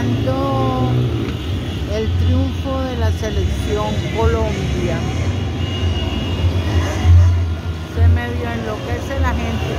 celebrando el triunfo de la selección Colombia. Se medio enloquece la gente.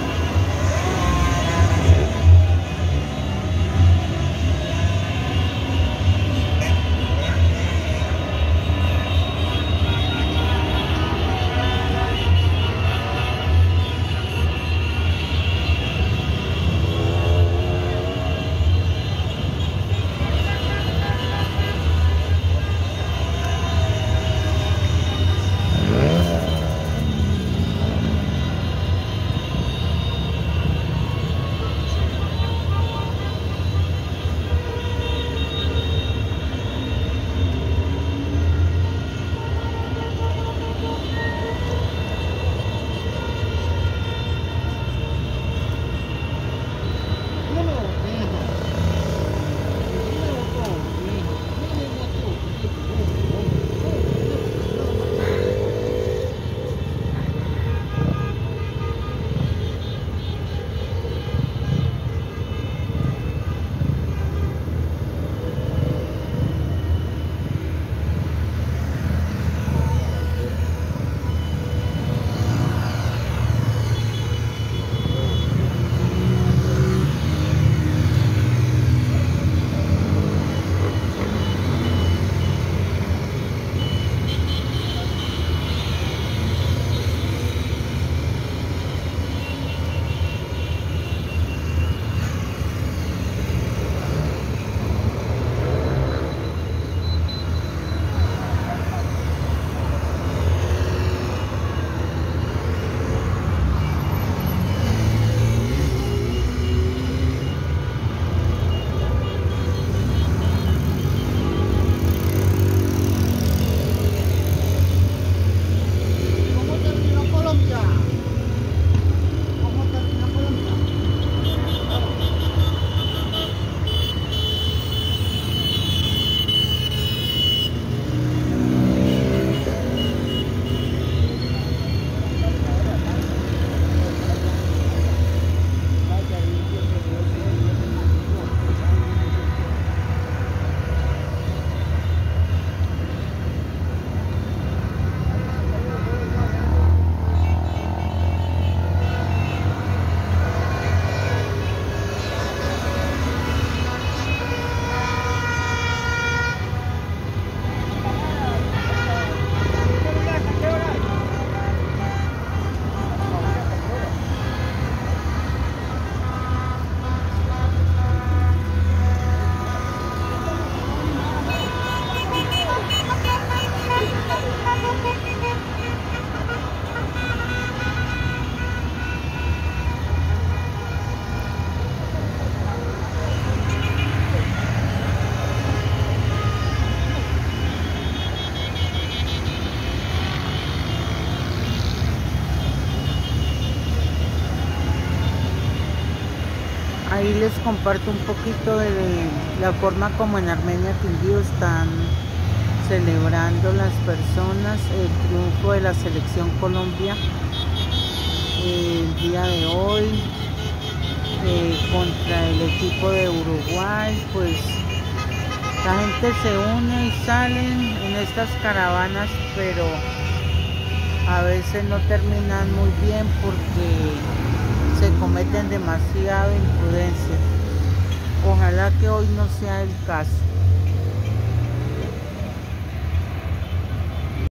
Ahí les comparto un poquito de la forma como en Armenia, Quindío, están celebrando las personas el triunfo de la selección Colombia el día de hoy contra el equipo de Uruguay. Pues la gente se une y salen en estas caravanas, pero a veces no terminan muy bien porque se cometen demasiada imprudencia. Ojalá que hoy no sea el caso.